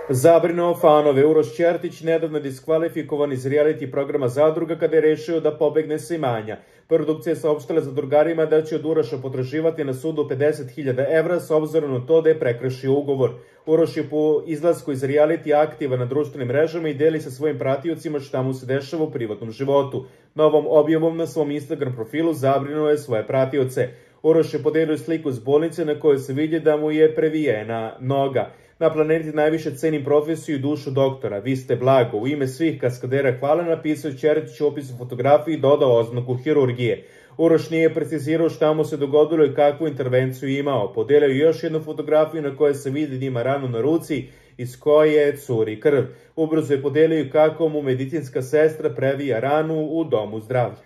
Zabrinuo fanove. Uroš Ćertić nedavno diskvalifikovan iz reality programa Zadruga kada je rešio da pobegne sa imanja. Produkcija je saopštila zadrugarima da će od Uroša potraživati na sudu 50.000 evra s obzirom na to da je prekršio ugovor. Uroš je po izlasku iz reality aktivan na društvenim mrežama i deli sa svojim pratiocima šta mu se dešava u privatnom životu. Novom objavom na svom Instagram profilu zabrinuo je svoje pratioce. Uroš je podelio sliku s bolnice na kojoj se vidi da mu je previjena noga. Na planeti najviše cenim profesiju i dušu doktora. Vi ste blago. U ime svih kaskadera hvala napisao Ćertić u opisu fotografiji i dodao oznaku hirurgije. Uroš nije precizirao šta mu se dogodilo i kakvu intervenciju imao. Podelio je još jednu fotografiju na kojoj se vidi da ima ranu na ruci iz koje curi krv. Ubrzo je podelio kako mu medicinska sestra previja ranu u domu zdravlja.